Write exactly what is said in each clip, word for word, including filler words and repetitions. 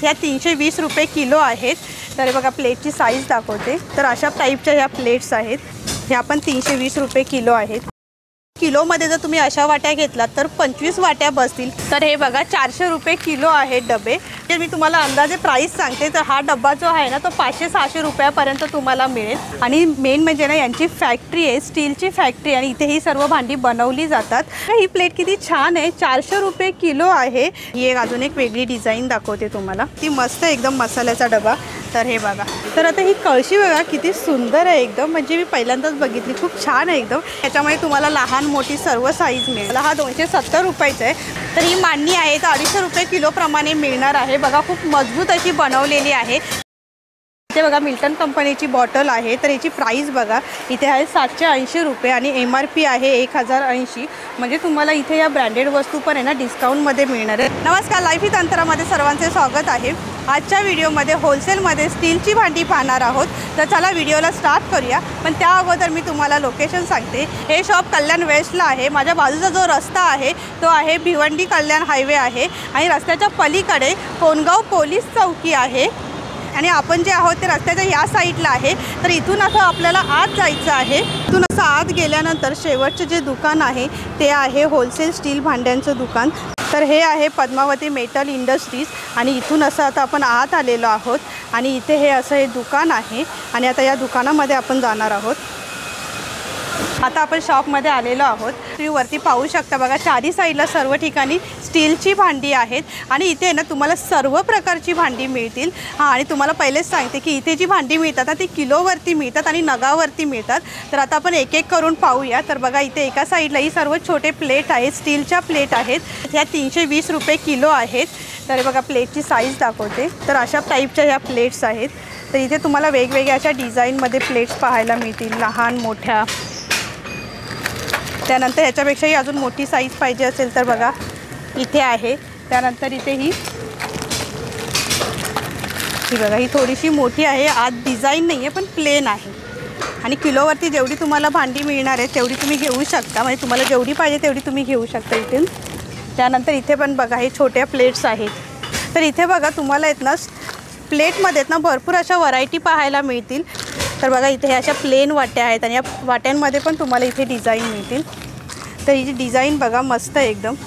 ह्या तीनशे वीस रुपये किलो आहेत। तर बघा प्लेटची साईज दाखवते। तर अशा टाईपच्या ह्या प्लेट्स आहेत, ह्या पण तीनशे वीस रुपये किलो आहेत। किलोमध्ये जर तुम्ही अशा वाट्या घेतलात तर पंचवीस वाट्या बसतील। तर हे बघा चारशे रुपये किलो आहेत डबे। ते मी तुम्हाला अंदाजे प्राइस सांगते। तर हा डब्बा जो आहे ना तो पाचशे सहाशे रुपयापर्यंत तुम्हाला मिळेल। आणि मेन म्हणजे ना यांची फॅक्टरी आहे, स्टीलची फॅक्टरी, आणि इथे ही सर्व भांडी बनवली जातात। ही प्लेट किती छान आहे, चारशे रुपये किलो आहे। ही एक अजून एक वेगळी डिझाईन दाखवते तुम्हाला, ती मस्त एकदम मसाल्याचा डबा। तर हे बघा, तर आता ही कळशी बघा किती सुंदर आहे एकदम, म्हणजे मी पहिल्यांदाच बघितली, खूप छान आहे एकदम। याच्यामध्ये तुम्हाला लहान मोठी सर्व साईज मिळेल। हा दोनशे सत्तर रुपयाचा आहे। तर ही मांडणी आहे तर अडीचशे रुपये किलो प्रमाणे मिळणार आहे। बघा खूप मजबूत अशी बनवलेली आहे। इथे बघा मिल्टन कंपनीची बॉटल आहे। तर याची प्राइस बघा इथे आहे सातशे ऐंशी रुपये आणि एम आर पी आहे एक हजार ऐंशी। म्हणजे तुम्हाला इथे या ब्रँडेड वस्तू पण आहे ना डिस्काउंटमध्ये मिळणार आहे। नमस्कार, लाईफ ही तंत्रामध्ये सर्वांचे स्वागत आहे। आजच्या व्हिडिओमध्ये होलसेलमध्ये स्टीलची भांडी पाहणार आहोत। तर चला व्हिडिओला स्टार्ट करूया। पण त्या अगोदर मी तुम्हाला लोकेशन सांगते। हे शॉप कल्याण वेस्टला आहे। माझ्या बाजूचा जो रस्ता आहे तो आहे भिवंडी कल्याण हायवे आहे आणि रस्त्याच्या पलीकडे कोणगाव पोलीस चौकी आहे आणि आपण जे आहोत ते रस्त्याच्या या साईडला आहे। तर इथून असं आपल्याला आत जायचं आहे। इथून असं आत गेल्यानंतर शेवटचे जे दुकान आहे ते आहे होलसेल स्टील भांड्यांचं दुकान। तर हे आहे पद्मावती मेटल इंडस्ट्रीज आणि इथून असं आता आपण आत आलेलो आहोत आणि इथे हे असं हे दुकान आहे आणि आता या दुकानामध्ये आपण जाणार आहोत। आता आपण शॉपमध्ये आलेलो आहोत। तुम्ही वरती पाहू शकता बघा, चारी साईडला सर्व ठिकाणी स्टीलची भांडी आहेत आणि इथे ना तुम्हाला सर्व प्रकारची भांडी मिळतील। हां, आणि तुम्हाला पहिलेच सांगते की इथे जी भांडी मिळतात ती किलोवरती मिळतात आणि नगावरती मिळतात। तर आता आपण एक एक करून पाहूया। तर बघा इथे एका साईडला ही सर्व छोटे प्लेट आहेत, स्टीलच्या प्लेट आहेत, ह्या तीनशे वीस रुपये किलो आहेत। तर बघा प्लेटची साईज दाखवते। तर अशा टाईपच्या ह्या प्लेट्स आहेत। तर इथे तुम्हाला वेगवेगळ्या अशा डिझाईनमध्ये प्लेट्स पाहायला मिळतील, लहान मोठ्या। त्यानंतर ह्याच्यापेक्षाही अजून मोठी साईज पाहिजे असेल तर बघा इथे आहे। त्यानंतर इथे ही ही बघा, ही थोडीशी मोठी आहे, आत डिझाईन नाही आहे पण प्लेन आहे आणि किलोवरती जेवढी तुम्हाला भांडी मिळणार आहे तेवढी तुम्ही घेऊ शकता। म्हणजे तुम्हाला जेवढी पाहिजे तेवढी तुम्ही घेऊ शकता इथून। त्यानंतर इथे पण बघा हे छोट्या प्लेट्स आहेत। तर इथे बघा तुम्हाला आहेत ना प्लेटमध्ये आहेत ना भरपूर अशा व्हरायटी पाहायला मिळतील। तर बघा इथे अशा प्लेन वाट्या आहेत आणि या वाट्यांमध्ये पण तुम्हाला इथे डिझाईन मिळतील। तर ही जी डिझाईन बघा मस्त आहे एकदम।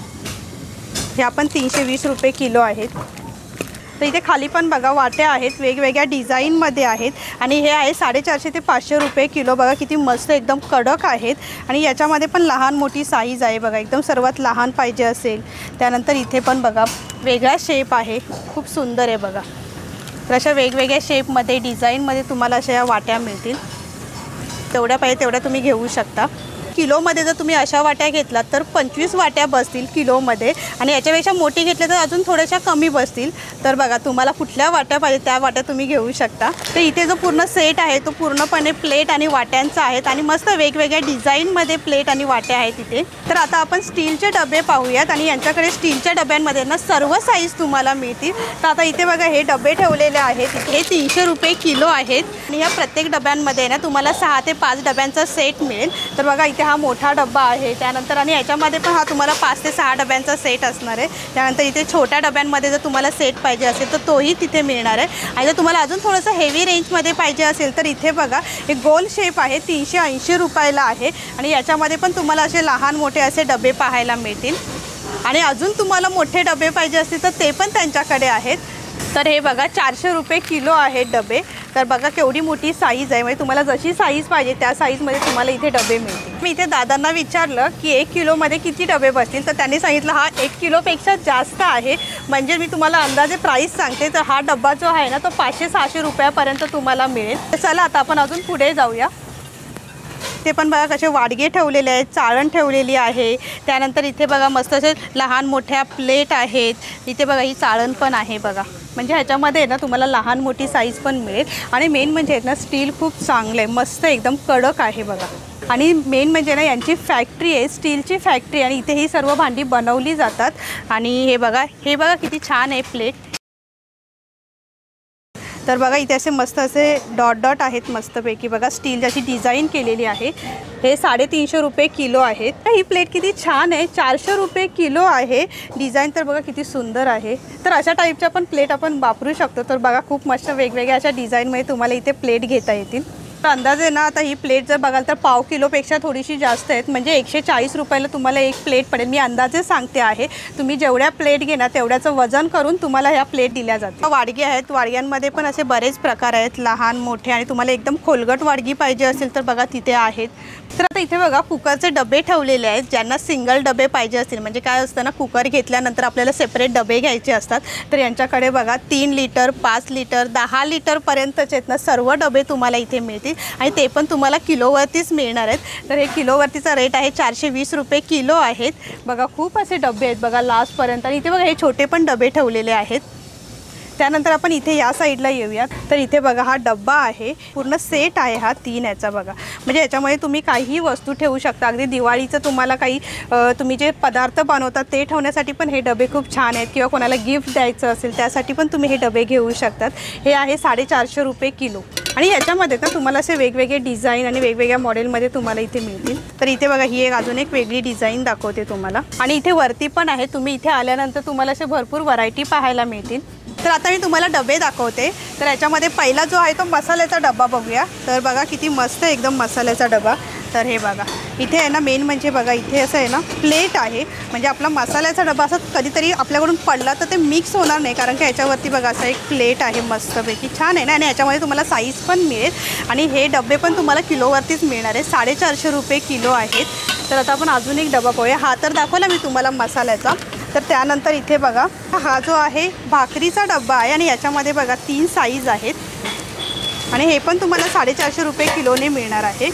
ह्या पण तीनशे वीस रुपये किलो आहेत। तर इथे खाली पण बघा वाट्या आहेत, वेगवेगळ्या डिझाईनमध्ये आहेत आणि हे आहे साडेचारशे ते पाचशे रुपये किलो। बघा किती मस्त एकदम कडक आहेत आणि याच्यामध्ये पण लहान मोठी साईज आहे बघा, एकदम सर्वात लहान पाहिजे असेल। त्यानंतर इथे पण बघा वेगळा शेप आहे, खूप सुंदर आहे बघा। तर अशा वेगवेगळ्या शेपमध्ये डिझाईनमध्ये तुम्हाला अशा या वाट्या मिळतील। तेवढ्या पाहिजे तेवढ्या तुम्ही घेऊ शकता। किलोमध्ये जर तुम्ही अशा वाट्या घेतलात तर पंचवीस वाट्या बसतील किलोमध्ये आणि याच्यापेक्षा मोठी घेतल्या तर अजून थोड्याशा कमी बसतील। तर बघा तुम्हाला कुठल्या वाट्या पाहिजे त्या वाट्या तुम्ही घेऊ शकता। तर इथे जो पूर्ण सेट आहे तो पूर्णपणे प्लेट आणि वाट्यांचा आहेत आणि मस्त वेगवेगळ्या डिझाईनमध्ये प्लेट आणि वाट्या आहेत इथे। तर आता आपण स्टीलचे डबे पाहूयात आणि यांच्याकडे स्टीलच्या डब्यांमध्ये ना सर्व साईज तुम्हाला मिळतील। तर आता इथे बघा हे डबे ठेवलेले आहेत, हे तीनशे रुपये किलो आहेत आणि या प्रत्येक डब्यांमध्ये ना तुम्हाला सहा ते पाच डब्यांचा सेट मिळेल। तर बघा इथे हा मोठा डब्बा आहे, त्यानंतर आणि याच्यामध्ये पण हा तुम्हाला पाच ते सहा डब्यांचा सेट असणार आहे। त्यानंतर इथे छोट्या डब्यांमध्ये जर तुम्हाला सेट पाहिजे असेल तर तोही तिथे मिळणार आहे आणि जर तुम्हाला अजून थोडंसं हेवी रेंजमध्ये पाहिजे असेल तर इथे बघा एक गोल शेप आहे, तीनशे ऐंशी रुपयाला आहे आणि याच्यामध्ये पण तुम्हाला असे लहान मोठे असे डबे पाहायला मिळतील आणि अजून तुम्हाला मोठे डबे पाहिजे असतील तर ते पण त्यांच्याकडे आहेत। तर हे बघा चारशे रुपये किलो आहेत डबे। तर बघा केवढी मोठी साईज आहे, म्हणजे तुम्हाला जशी साईज पाहिजे त्या साईजमध्ये तुम्हाला इथे डबे मिळतील। मी इथे दादांना विचारलं की एक किलोमध्ये किती डबे बसतील तर त्यांनी सांगितलं हा एक किलोपेक्षा जास्त आहे। म्हणजे मी तुम्हाला अंदाजे प्राईस सांगते। तर हा डब्बा जो आहे ना तो पाचशे सहाशे रुपयापर्यंत तुम्हाला मिळेल। तर चला आता आपण अजून पुढे जाऊया। ते पण बघा कसे वाडगे ठेवलेले आहेत, चाळण ठेवलेली आहे। त्यानंतर इथे बघा मस्त असे लहान मोठ्या प्लेट आहेत। इथे बघा ही चाळण पण आहे बघा, म्हणजे ह्याच्यामध्ये ना तुम्हाला लहान मोठी साईज पण मिळेल आणि मेन म्हणजे ना स्टील खूप चांगलं आहे, मस्त एकदम कडक आहे बघा। आणि मेन म्हणजे ना यांची फॅक्टरी आहे, स्टीलची फॅक्टरी आणि इथे ही सर्व भांडी बनवली जातात। आणि हे बघा हे बघा किती छान आहे प्लेट। तर बघा इथे असे मस्त असे डॉट डॉट आहेत मस्तपैकी बघा, स्टील अशी डिझाईन केलेली आहे। हे साडेतीनशे रुपये किलो आहेत। ही प्लेट किती छान आहे, चारशे रुपये किलो आहे। डिझाईन तर बघा किती सुंदर आहे। तर अशा टाईपच्या पण प्लेट आपण वापरू शकतो। तर बघा खूप मस्त वेगवेगळ्या अशा डिझाईनमध्ये तुम्हाला इथे प्लेट घेता येतील। तर अंदाजे ना आता ही प्लेट जर बघाल तर पाव किलोपेक्षा थोडीशी जास्त आहेत, म्हणजे एकशे चाळीस रुपयाला तुम्हाला एक प्लेट पडेल। मी अंदाजे सांगते आहे, तुम्ही जेवढ्या प्लेट घेणार तेवढ्याचं वजन करून तुम्हाला ह्या प्लेट दिल्या जातात। वाडगे आहेत, वाडग्यांमध्ये पण असे बरेच प्रकार आहेत, लहान मोठे, आणि तुम्हाला एकदम खोलगट वाडगी पाहिजे असेल तर बघा तिथे आहेत। तर आता इथे बघा कुकरचे डबे ठेवलेले आहेत। ज्यांना सिंगल डबे पाहिजे असतील, म्हणजे काय असतं ना, कुकर घेतल्यानंतर आपल्याला सेपरेट डबे घ्यायचे असतात, तर यांच्याकडे बघा तीन लिटर, पाच लिटर, दहा लिटरपर्यंतचे आहेत ना सर्व डबे तुम्हाला इथे मिळतील, आणि ते पण तुम्हाला किलोवरतीच मिळणार आहेत। तर हे किलोवरतीचा रेट आहे चारशे वीस रुपये किलो आहेत। बघा खूप असे डबे आहेत बघा लास्टपर्यंत, आणि इथे बघा हे छोटे पण डबे ठेवलेले आहेत। त्यानंतर आपण इथे या साईडला येऊयात। तर इथे बघा हा डब्बा आहे, पूर्ण सेट आहे हा तीन याचा बघा, म्हणजे याच्यामध्ये तुम्ही काहीही वस्तू ठेवू शकता। अगदी दिवाळीचं तुम्हाला काही तुम्ही जे पदार्थ बनवतात ते ठेवण्यासाठी पण हे डबे खूप छान आहेत, किंवा कोणाला गिफ्ट द्यायचं असेल त्यासाठी पण तुम्ही हे डबे घेऊ शकतात। हे आहे साडेचारशे रुपये किलो, आणि याच्यामध्ये ना तुम्हाला असे वेगवेगळे डिझाईन आणि वेगवेगळ्या मॉडेलमध्ये तुम्हाला इथे मिळतील। तर इथे बघा ही एक अजून एक वेगळी डिझाईन दाखवते तुम्हाला, आणि इथे वरती पण आहे। तुम्ही इथे आल्यानंतर तुम्हाला असे भरपूर व्हरायटी पाहायला मिळतील। तर आता मी तुम्हाला डबे दाखवते। तर याच्यामध्ये पहिला जो आहे तो मसाल्याचा डबा बघूया। तर बघा किती मस्त एकदम मसाल्याचा डबा। तर हे बघा इथे आहे ना, मेन म्हणजे बघा इथे असं आहे ना प्लेट आहे, म्हणजे आपला मसाल्याचा डबा असं कधीतरी आपल्याकडून पडला तर ते मिक्स होणार नाही, कारण की याच्यावरती बघा असं एक प्लेट आहे मस्तपैकी छान आहे ना, आणि याच्यामध्ये तुम्हाला साईज पण मिळेल, आणि हे डबे पण तुम्हाला किलोवरतीच मिळणार आहे, साडेचारशे रुपये किलो आहेत। तर आता आपण अजून एक डबा पाहूया। हा तर दाखवला मी तुम्हाला मसाल्याचा। तर त्यानंतर इथे बघा हा जो आहे भाकरीचा डब्बा आहे, आणि याच्यामध्ये बघा तीन साईज आहेत, आणि हे पण तुम्हाला साडेचारशे रुपये किलोने मिळणार आहे।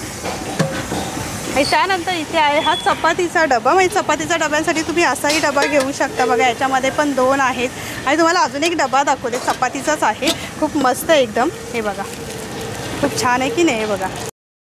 आणि त्यानंतर इथे आहे हा चपातीचा डबा, म्हणजे चपातीच्या डब्यांसाठी तुम्ही असाही डबा घेऊ शकता बघा, याच्यामध्ये पण दोन आहेत। आणि तुम्हाला अजून एक डबा दाखवते, चपातीचाच आहे, खूप मस्त एकदम। हे बघा खूप छान आहे की नाही, हे बघा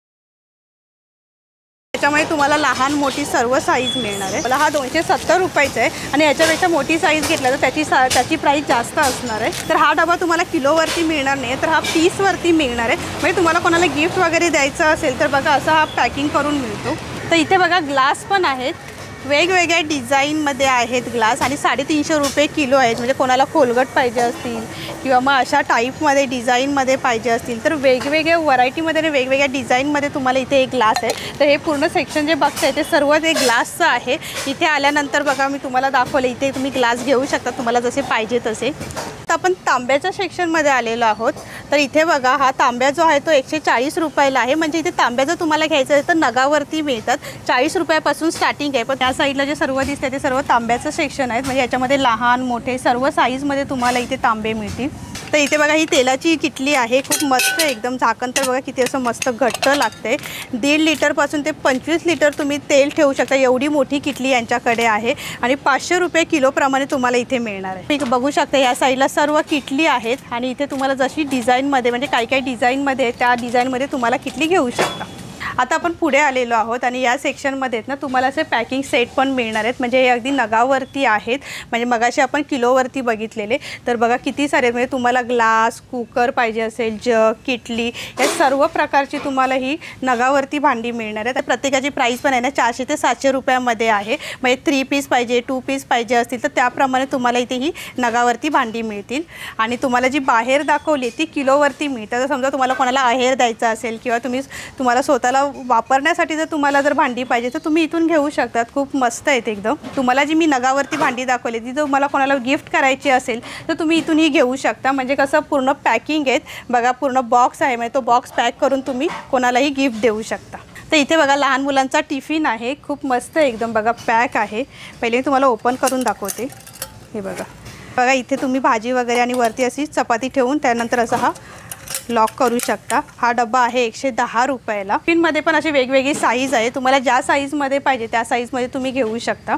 याच्यामध्ये तुम्हाला लहान मोठी सर्व साईज मिळणार आहे। मला हा दोनशे सत्तर रुपयाचा आहे, आणि याच्यापेक्षा मोठी साईज घेतला तर त्याची सा त्याची प्राईस जास्त असणार आहे। तर हा डबा तुम्हाला किलोवरती मिळणार नाही, तर हा पीसवरती मिळणार आहे, म्हणजे तुम्हाला कोणाला गिफ्ट वगैरे द्यायचं असेल तर बघा असा हा पॅकिंग करून मिळतो। तर इथे बघा ग्लास पण आहेत, वेगवेगळ्या डिझाईनमध्ये आहेत ग्लास, आणि साडेतीनशे रुपये किलो आहेत, म्हणजे कोणाला खोलगट पाहिजे असतील किंवा मग अशा टाईपमध्ये डिझाईनमध्ये पाहिजे असतील तर वेगवेगळ्या व्हरायटीमध्ये आणि वेगवेगळ्या डिझाईनमध्ये तुम्हाला इथे एक ग्लास आहे। तर हे पूर्ण सेक्शन जे बघताय ते सर्व ते ग्लासचं आहे। इथे आल्यानंतर बघा मी तुम्हाला दाखवलं, इथे तुम्ही ग्लास घेऊ शकता तुम्हाला जसे पाहिजे तसे। तर आपण तांब्याच्या सेक्शनमध्ये आलेलो आहोत। तर इथे बघा हा तांब्या जो आहे तो एकशे चाळीस रुपयाला आहे, म्हणजे इथे तांब्या जर तुम्हाला घ्यायचं आहे तर नगावरती मिळतात, चाळीस रुपयापासून स्टार्टिंग आहे। पण त्या साईडला जे सर्व दिसते ते सर्व तांब्याचं सेक्शन आहे, म्हणजे याच्यामध्ये लहान मोठे सर्व साईजमध्ये तुम्हाला इथे तांबे मिळतील। तर इथे बघा ही तेलाची किटली आहे, खूप मस्त एकदम, झाकण तर बघा किती असं मस्त घट्ट लागते। दीड लिटरपासून ते पंचवीस लिटर तुम्ही तेल ठेवू शकता, एवढी मोठी किटली यांच्याकडे आहे, आणि पाचशे रुपये किलोप्रमाणे तुम्हाला इथे मिळणार आहे। तुम्ही बघू शकता या साईडला सर्व किटली आहेत, आणि इथे तुम्हाला जशी डिझाईनमध्ये म्हणजे काही काही डिझाईनमध्ये त्या डिझाईनमध्ये तुम्हाला किटली घेऊ शकता। आता आपण पुढे आलेलो आहोत, आणि या सेक्शनमध्ये ना तुम्हाला असे पॅकिंग सेट पण मिळणार आहेत, म्हणजे हे अगदी नगावरती आहेत, म्हणजे मगाशी आपण किलोवरती बघितलेले। तर बघा किती सारे, म्हणजे तुम्हाला ग्लास, कुकर पाहिजे असेल, जग, किटली, या सर्व प्रकारची तुम्हाला ही नगावरती भांडी मिळणार आहे। तर प्रत्येकाची प्राईस पण आहे ना चारशे ते सातशे रुपयामध्ये आहे, म्हणजे थ्री पीस पाहिजे, टू पीस पाहिजे असतील तर त्याप्रमाणे तुम्हाला इथे ही नगावरती भांडी मिळतील। आणि तुम्हाला जी बाहेर दाखवली ती किलोवरती मिळते। तर समजा तुम्हाला कोणाला आहेर द्यायचा असेल किंवा तुम्ही तुम्हाला स्वतःला वापरण्यासाठी जर तुम्हाला जर भांडी पाहिजे तर तुम्ही इथून घेऊ शकतात, खूप मस्त आहेत एकदम। तुम्हाला जी मी नगावरती भांडी दाखवली ती जर तुम्हाला कोणाला गिफ्ट करायची असेल तर तुम्ही इथून ही घेऊ शकता, म्हणजे कसं पूर्ण पॅकिंग आहेत बघा, पूर्ण बॉक्स आहे, म्हणजे तो बॉक्स पॅक करून तुम्ही कोणालाही गिफ्ट देऊ शकता। तर इथे बघा लहान मुलांचा टिफिन आहे, खूप मस्त एकदम बघा पॅक आहे। पहिले मी तुम्हाला ओपन करून दाखवते। हे बघा बघा इथे तुम्ही भाजी वगैरे आणि वरती अशी चपाती ठेवून त्यानंतर असा हा लॉक करू शकता। हा डब्बा आहे एकशे दहा रुपयाला। पिनमध्ये पण अशी वेगवेगळी साईज आहे, तुम्हाला ज्या साईजमध्ये पाहिजे त्या साईजमध्ये तुम्ही घेऊ शकता।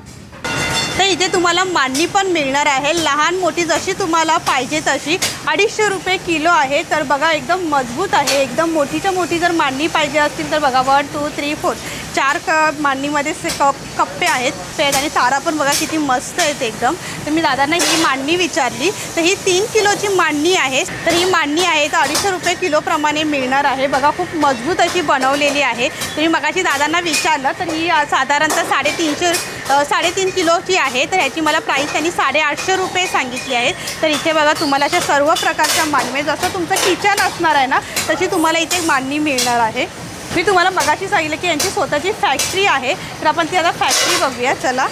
तर इथे तुम्हाला मांडणी पण मिळणार आहे, लहान मोठी जशी तुम्हाला पाहिजे तशी, अडीचशे रुपये किलो आहे। तर बघा एकदम मजबूत आहे, एकदम मोठीच्या मोठी जर मांडणी पाहिजे असतील तर बघा वन टू थ्री फोर चार क मांडणीमध्ये से कप कप्पे आहेत पेट आणि तारा पण बघा किती मस्त आहेत एकदम। तर मी दादांना ही मांडणी विचारली तर ही तीन किलोची मांडणी आहे। तर ही मांडणी आहे तर अडीचशे रुपये किलोप्रमाणे मिळणार आहे। बघा खूप मजबूत अशी बनवलेली आहे। तर मी मगाशी दादांना विचारलं तर ही साधारणतः साडेतीनशे साडेतीन किलोची आहे। तर ह्याची मला प्राईस त्यांनी साडेआठशे रुपये सांगितली आहे। तर इथे बघा तुम्हाला अशा सर्व प्रकारच्या मांडणी, जसं तुमचं किचन असणार आहे ना तशी तुम्हाला इथे मांडणी मिळणार आहे। मी तुम्हाला मगाशी सांगितलं की यांची स्वतःची फॅक्टरी आहे। तर आपण ती आता फॅक्टरी बघूया चला।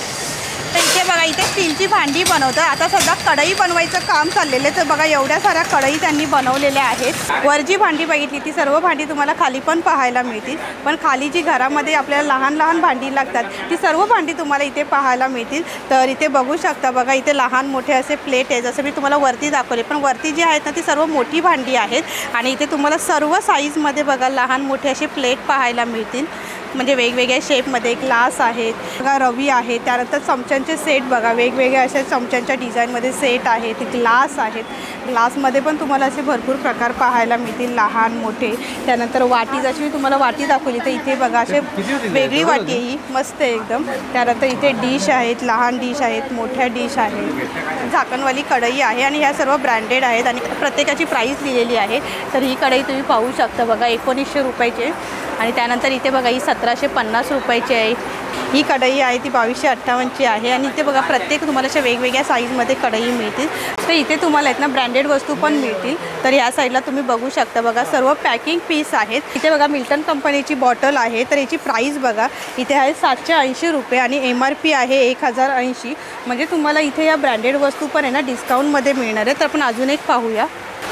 तर इथे बघा इथे स्टीलची भांडी बनवतात। आता सध्या कढई बनवायचं काम चाललेलं आहे। तर बघा एवढ्या साऱ्या कढई त्यांनी बनवलेल्या आहेत। वर जी भांडी बघितली ती सर्व भांडी तुम्हाला खाली पण पाहायला मिळतील, पण खाली जी घरामध्ये आपल्याला लहान लहान भांडी लागतात ती सर्व भांडी तुम्हाला इथे पाहायला मिळतील। तर इथे बघू शकता बघा इथे लहान मोठे असे प्लेट आहे, जसं मी तुम्हाला वरती दाखवले, पण वरती जी आहेत ना ती सर्व मोठी भांडी आहेत। आणि इथे तुम्हाला सर्व साईजमध्ये बघा लहान मोठे असे प्लेट पाहायला मिळतील, म्हणजे वेगवेगळ्या शेपमध्ये ग्लास आहेत बघा, रवी आहे, त्यानंतर चमच्यांचे सेट बघा वेगवेगळ्या अशा चमच्यांच्या डिझाईनमध्ये सेट आहेत, ग्लास आहेत। ग्लासमध्ये पण तुम्हाला असे भरपूर प्रकार पाहायला मिळतील लहान मोठे। त्यानंतर वाटी, जशी मी तुम्हाला वाटी दाखवली तर इथे बघा असे वेगळी वाटी आहे, ही मस्त आहे एकदम। त्यानंतर इथे डिश आहेत, लहान डिश आहेत, मोठ्या डिश आहेत, झाकणवाली कढई आहे आणि ह्या सर्व ब्रँडेड आहेत आणि प्रत्येकाची प्राईस दिलेली आहे। तर ही कढई तुम्ही पाहू शकता बघा एकोणीसशे रुपयाची। आणि त्यानंतर इथे बघा ही सतराशे पन्नास रुपयाची आहे। ही कढई आहे ती बावीसशे अठ्ठावन्नची आहे। आणि इथे बघा प्रत्येक तुम्हाला अशा वेगवेगळ्या साईजमध्ये कढई मिळतील। तर इथे तुम्हाला आहेत ना ब्रँडेड वस्तू पण मिळतील। तर ह्या साईडला तुम्ही बघू शकता बघा सर्व पॅकिंग पीस आहेत। इथे बघा मिल्टन कंपनीची बॉटल आहे, तर याची प्राईस बघा इथे आहे सातशे ऐंशी रुपये आणि एम आर पी आहे एक हजार ऐंशी। म्हणजे तुम्हाला इथे या ब्रँडेड वस्तू पण आहे ना डिस्काउंटमध्ये मिळणार आहे। तर आपण अजून एक पाहूया।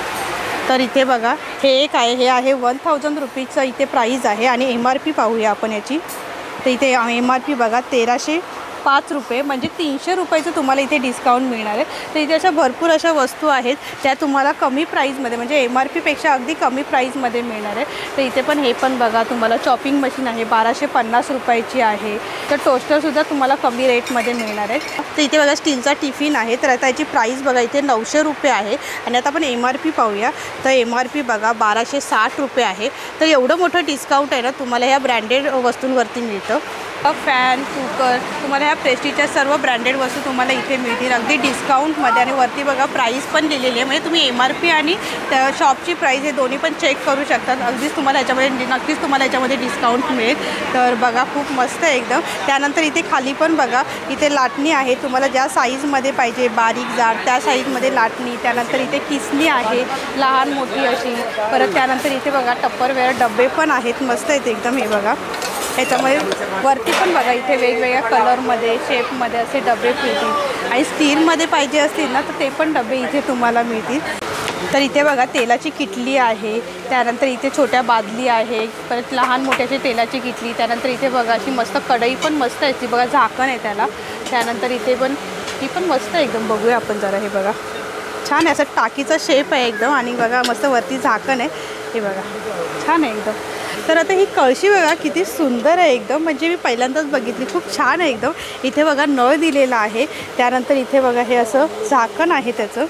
तर इथे बघा हे एक आहे, हे आहे वन थाउजंड रुपीजचं इथे प्राईज आहे आणि एम आर पी पाहूया आपण याची। तर इथे एम आर पी बघा तेराशे पाच रुपये, म्हणजे तीनशे रुपयाचं तुम्हाला इथे डिस्काउंट मिळणार आहे। तर इथे अशा भरपूर अशा वस्तू आहेत त्या तुम्हाला कमी प्राईजमध्ये, म्हणजे एम आर पीपेक्षा अगदी कमी प्राईजमध्ये मिळणार आहे। तर इथे पण हे पण बघा तुम्हाला चॉपिंग मशीन आहे बाराशे पन्नास रुपयाची आहे। तर टोस्टरसुद्धा तुम्हाला कमी रेटमध्ये मिळणार आहे। तर इथे बघा स्टीलचा टिफिन आहे, तर आता याची प्राईस बघा इथे नऊशे रुपये आहे। आणि आता आपण एम आर पी पाहूया। तर एम आर पी बघा बाराशे साठ रुपये आहे। तर एवढं मोठं डिस्काउंट आहे ना तुम्हाला ह्या ब्रँडेड वस्तूंवरती मिळतं। फॅन, कुकर, तुम्हाला ह्या प्रेस्टिजच्या सर्व ब्रँडेड वस्तू तुम्हाला इथे मिळतील अगदी डिस्काउंटमध्ये। आणि वरती बघा प्राईस पण लिहिलेली आहे, म्हणजे तुम्ही एम आर पी आणि त्या शॉपची प्राईस हे दोन्ही पण चेक करू शकतात। अगदीच तुम्हाला याच्यामध्ये नक्कीच तुम्हाला याच्यामध्ये डिस्काउंट मिळेल। तर बघा खूप मस्त आहे एकदम। त्यानंतर इथे खाली पण बघा इथे लाटणी आहे, तुम्हाला ज्या साईजमध्ये पाहिजे बारीक जाड त्या साईजमध्ये लाटणी। त्यानंतर इथे किसणी आहे लहान मोठी अशी। परत त्यानंतर इथे बघा टप्परवेअर डबे पण आहेत, मस्त आहेत एकदम। हे बघा याच्यामध्ये वरती पण बघा इथे वेगवेगळ्या कलरमध्ये शेपमध्ये असे डबे मिळतील। आणि स्टीलमध्ये पाहिजे असतील ना तर ते पण डबे इथे तुम्हाला मिळतील। तर इथे बघा तेलाची किटली आहे, त्यानंतर इथे छोट्या बादली आहे, परत लहान मोठ्याची तेलाची किटली। त्यानंतर इथे बघा अशी मस्त कढई पण मस्त आहे, ती बघा झाकण आहे त्याला। त्यानंतर इथे पण ही पण मस्त आहे एकदम, बघूया आपण जरा। हे बघा छान आहे, असं टाकीचा शेप आहे एकदम आणि बघा मस्त वरती झाकण आहे, हे बघा छान आहे एकदम। तर आता ही कळशी बघा किती सुंदर आहे एकदम, म्हणजे मी पहिल्यांदाच बघितली, खूप छान आहे एकदम। इथे बघा नळ दिलेला आहे, त्यानंतर इथे बघा हे असं झाकण आहे त्याचं।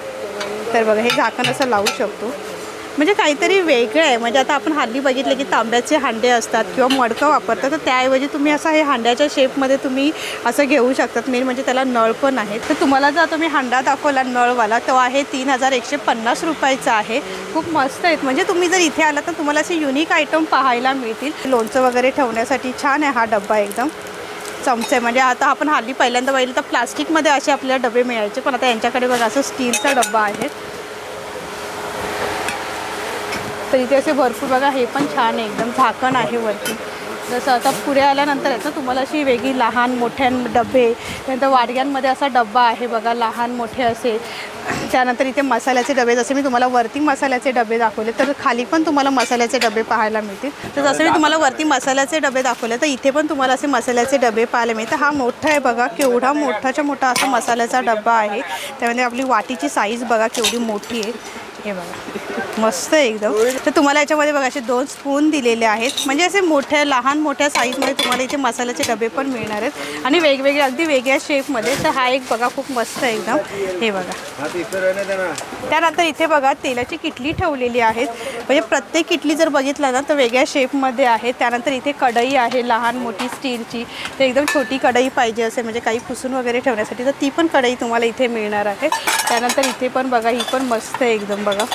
तर बघा हे झाकण असं लावू शकतो, म्हणजे काहीतरी वेगळं आहे। म्हणजे आता आपण हल्ली बघितलं की तांब्याचे हांडे असतात किंवा मडकं वापरतात, तर त्याऐवजी तुम्ही असं हे हांड्याच्या शेपमध्ये तुम्ही असं घेऊ शकतात। मेन म्हणजे त्याला नळ पण आहे। तर तुम्हाला जर तुम्ही हांडा दाखवला नळवाला तो आहे तीन हजार एकशे पन्नास रुपयाचा आहे। खूप मस्त आहेत, म्हणजे तुम्ही जर इथे आला तर तुम्हाला असे युनिक आयटम पाहायला मिळतील। लोणचं वगैरे ठेवण्यासाठी छान आहे हा डब्बा एकदम। चमचे म्हणजे आता आपण हल्ली पहिल्यांदा पाहिलं तर प्लास्टिकमध्ये असे आपल्याला डबे मिळायचे, पण आता यांच्याकडे बघा असं स्टीलचा डब्बा आहे। तर इथे असे भरपूर बघा हे पण छान आहे एकदम, झाकण आहे वरती। जसं आता पुढे आल्यानंतर आहे ना तुम्हाला अशी वेगळी लहान मोठ्या डबे, त्यानंतर वाडग्यांमध्ये असा डब्बा आहे बघा लहान मोठे असे। त्यानंतर इथे मसाल्याचे डबे, जसे मी तुम्हाला वरती मसाल्याचे डबे दाखवले तर खाली पण तुम्हाला मसाल्याचे डबे पाहायला मिळतील। तर जसं मी तुम्हाला वरती मसाल्याचे डबे दाखवले तर इथे पण तुम्हाला असे मसाल्याचे डबे पाहायला मिळतात। हा मोठा आहे बघा, केवढा मोठाच्या मोठा असा मसाल्याचा डब्बा आहे। त्यामध्ये आपली वाटीची साईज बघा केवढी मोठी आहे, हे बघा। मस्त एकदम। तर तुम्हाला याच्यामध्ये बघा असे दोन स्पून दिलेले आहेत, म्हणजे असे मोठ्या लहान मोठ्या साईजमध्ये तुम्हाला इथे मसाल्याचे डबे पण मिळणार आहेत आणि वेगवेगळे अगदी वेगळ्या शेपमध्ये। तर हा एक बघा खूप मस्त एकदम, हे बघा। त्यानंतर इथे बघा तेलाची किटली ठेवलेली आहेत, म्हणजे प्रत्येक किटली जर बघितलं ना तर वेगळ्या शेपमध्ये आहे। त्यानंतर इथे कढई आहे लहान मोठी स्टीलची, तर एकदम छोटी कढई पाहिजे असेल म्हणजे काही पुसून वगैरे ठेवण्यासाठी तर ती पण कढई तुम्हाला इथे मिळणार आहे। त्यानंतर इथे पण बघा ही पण मस्त एकदम बघा।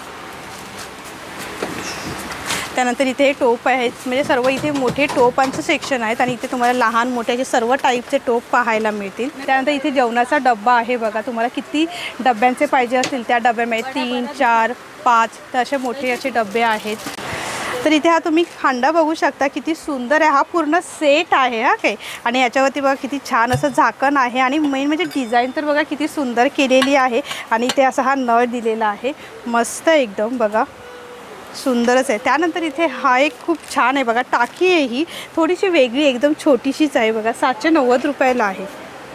त्यानंतर इथे टोप आहेत, म्हणजे सर्व इथे मोठे टोपांचं सेक्शन आहेत आणि इथे तुम्हाला लहान मोठे असे सर्व टाईपचे टोप पाहायला मिळतील। त्यानंतर इथे जेवणाचा डब्बा आहे बघा, तुम्हाला किती डब्यांचे पाहिजे असतील त्या डब्यामध्ये तीन चार पाच तर असे मोठे असे डबे आहेत। तर इथे हा तुम्ही हांडा बघू शकता, किती सुंदर आहे, हा पूर्ण सेट आहे हा काय। आणि याच्यावरती बघा किती छान असं झाकण आहे आणि मेन म्हणजे डिझाईन तर बघा किती सुंदर केलेली आहे आणि इथे असा हा नळ दिलेला आहे, मस्त एकदम बघा, सुंदरच आहे। त्यानंतर इथे हा एक खूप छान आहे बघा, टाकी आहे ही थोडीशी वेगळी एकदम छोटीशीच आहे बघा, सातशे नव्वद रुपयाला आहे।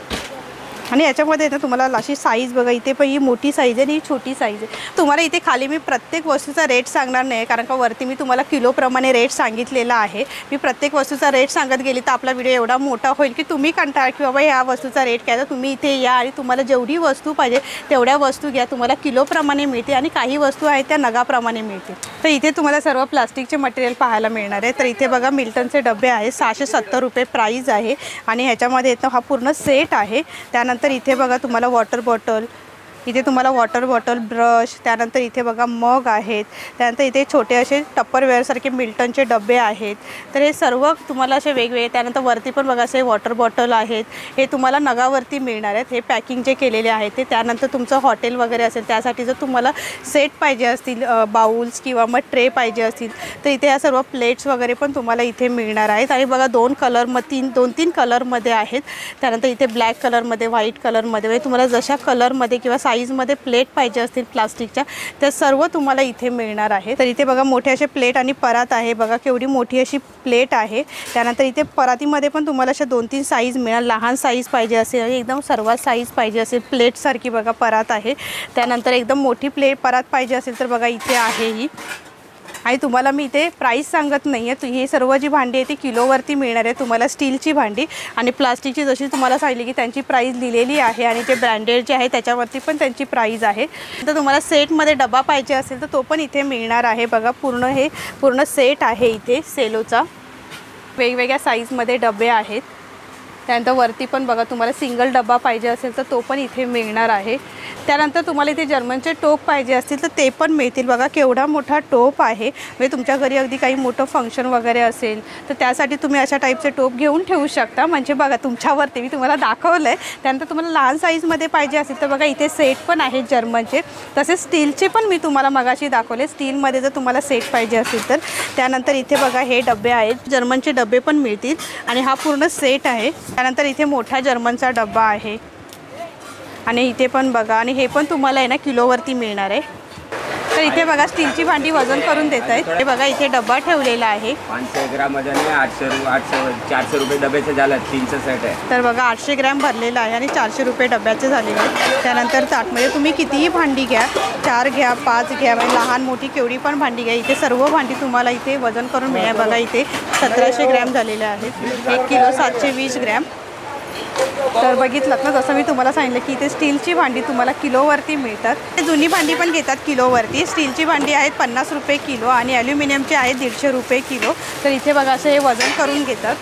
आणि याच्यामध्ये ना तुम्हाला अशी साईज बघा, इथे पण ही मोठी साईज आहे आणि ही छोटी साईज आहे। तुम्हाला इथे खाली मी प्रत्येक वस्तूचा रेट सांगणार नाही, कारण का वरती मी तुम्हाला किलोप्रमाणे रेट सांगितलेला आहे। मी प्रत्येक वस्तूचा रेट सांगत गेली तर आपला व्हिडिओ एवढा मोठा होईल की तुम्ही कंटाळ की बाबा या वस्तूचा रेट काय, तर तुम्ही इथे या आणि तुम्हाला जेवढी वस्तू पाहिजे तेवढ्या वस्तू घ्या, तुम्हाला किलोप्रमाणे मिळते आणि काही वस्तू आहेत त्या नगाप्रमाणे मिळते। तर इथे तुम्हाला सर्व प्लास्टिकचे मटेरियल पाहायला मिळणार आहे। तर इथे बघा मिल्टनचे डबे आहे, सहाशे सत्तर रुपये प्राईज आहे आणि ह्याच्यामध्ये येतं हा पूर्ण सेट आहे। त्यानंतर तर इथे बघा तुम्हाला वॉटर बॉटल, इथे तुम्हाला वॉटर बॉटल, ब्रश, त्यानंतर इथे बघा मग आहेत, त्यानंतर इथे छोटे असे टप्परवेअरसारखे मिल्टनचे डबे आहेत। तर हे सर्व तुम्हाला असे वेगवेगळे, त्यानंतर वरती पण बघा असे वॉटर बॉटल आहेत, हे तुम्हाला नगावरती मिळणार आहेत। हे पॅकिंग जे केलेले आहेत ते, त्यानंतर तुमचं हॉटेल वगैरे असेल त्यासाठी जर तुम्हाला सेट पाहिजे असतील, बाउल्स किंवा मग ट्रे पाहिजे असतील तर इथे या सर्व प्लेट्स वगैरे पण तुम्हाला इथे मिळणार आहेत। आणि बघा दोन कलर म तीन दोन तीन कलरमध्ये आहेत, त्यानंतर इथे ब्लॅक कलरमध्ये, व्हाईट कलरमध्ये, म्हणजे तुम्हाला जशा कलरमध्ये किंवा साईजमध्ये प्लेट पाहिजे असतील प्लास्टिकच्या त्या सर्व तुम्हाला इथे मिळणार आहे। तर इथे बघा मोठे असे प्लेट आणि परात आहे बघा, केवढी मोठी अशी प्लेट आहे। त्यानंतर इथे परातीमध्ये पण तुम्हाला अशा दोन तीन साईज मिळणार, लहान साईज पाहिजे असेल आणि एकदम सर्वात साईज पाहिजे असेल प्लेटसारखी बघा परात आहे। त्यानंतर एकदम मोठी प्लेट परात पाहिजे असेल तर बघा इथे आहे ही। आणि तुम्हाला मी इथे प्राईस सांगत नाही आहे, ही सर्व जी भांडी आहे ती किलोवरती मिळणार आहे तुम्हाला, स्टीलची भांडी आणि प्लास्टिकची जशी तुम्हाला सांगितली की त्यांची प्राईस लिहिलेली आहे आणि जे ब्रँडेड जे आहे त्याच्यावरती पण त्यांची प्राईस आहे। तर तुम्हाला सेटमध्ये डबा पाहिजे असेल तर तो पण इथे मिळणार आहे बघा, पूर्ण हे पूर्ण सेट आहे इथे सेलोचा, वेगवेगळ्या साईजमध्ये डबे आहेत। त्यानंतर वरती पण बघा तुम्हाला सिंगल डबा पाहिजे असेल तर तो पण इथे मिळणार आहे। त्यानंतर तुम्हाला इथे जर्मनचे टोप पाहिजे असतील तर ते पण मिळतील बघा, केवढा मोठा टोप आहे, म्हणजे तुमच्या घरी अगदी काही मोठं फंक्शन वगैरे असेल तर त्यासाठी तुम्ही अशा टाईपचे टोप घेऊन ठेवू शकता। म्हणजे बघा तुमच्यावरती मी तुम्हाला दाखवलं आहे। त्यानंतर तुम्हाला लहान साईजमध्ये पाहिजे असेल तर बघा इथे सेट पण आहेत जर्मनचे, तसेच स्टीलचे पण मी तुम्हाला मगाशी दाखवले, स्टीलमध्ये जर तुम्हाला सेट पाहिजे असेल तर। त्यानंतर इथे बघा हे डबे आहेत, जर्मनचे डबे पण मिळतील आणि हा पूर्ण सेट आहे। त्यानंतर इथे मोठा जर्मनचा डब्बा आहे आणि इथे पण बघा, आणि हे पण तुम्हाला आहे ना किलोवरती मिळणार आहे। तर इथे बघा स्टीलची भांडी वजन करून देत आहेत, हे बघा इथे डब्बा ठेवलेला आहे, पाचशे ग्राम वजन आहे, आठशे आठशे चारशे रुपये डब्याचे झालं, तीनशे सेट आहे। तर बघा आठशे ग्रॅम भरलेला आहे आणि चारशे रुपये डब्याचे झालेले आहेत। त्यानंतर ताटमध्ये तुम्ही कितीही भांडी घ्या, चार घ्या पाच घ्या, म्हणजे लहान मोठी केवढी पण भांडी घ्या, इथे सर्व भांडी तुम्हाला इथे वजन करून मिळेल बघा। इथे सतराशे ग्रॅम झालेले आहेत, एक किलो सातशे वीस ग्रॅम। तर बघितलं ना जसं मी तुम्हाला सांगितलं की इथे स्टीलची भांडी तुम्हाला किलोवरती मिळतात, ते जुनी भांडी पण घेतात किलोवरती। स्टीलची भांडी आहेत पन्नास रुपये किलो आणि ॲल्युमिनियमची आहेत दीडशे रुपये किलो। तर इथे बघा असं हे वजन करून घेतात,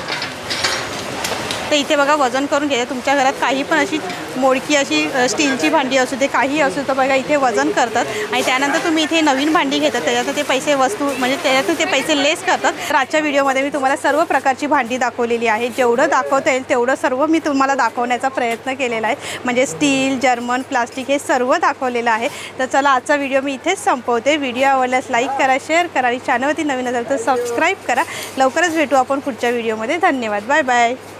तर इथे बघा वजन करून घ्या। तुमच्या घरात काही पण अशी मोडकी अशी स्टीलची भांडी असू दे, काही असू तर बघा इथे वजन करतात आणि त्यानंतर तुम्ही इथे नवीन भांडी घेतात त्याच्यात ते पैसे वस्तू म्हणजे त्याच्यातून ते पैसे लेस करतात। तर आजच्या व्हिडिओमध्ये मी तुम्हाला सर्व प्रकारची भांडी दाखवलेली आहे, जेवढं दाखवता येईल तेवढं सर्व मी तुम्हाला दाखवण्याचा प्रयत्न केलेला आहे, म्हणजे स्टील, जर्मन, प्लास्टिक हे सर्व दाखवलेलं आहे। तर चला आजचा व्हिडिओ मी इथेच संपवते। व्हिडिओ आवडल्यास लाईक करा, शेअर करा आणि चॅनलवरती नवीन असेल तर सबस्क्राईब करा। लवकरच भेटू आपण पुढच्या व्हिडिओमध्ये। धन्यवाद, बाय बाय।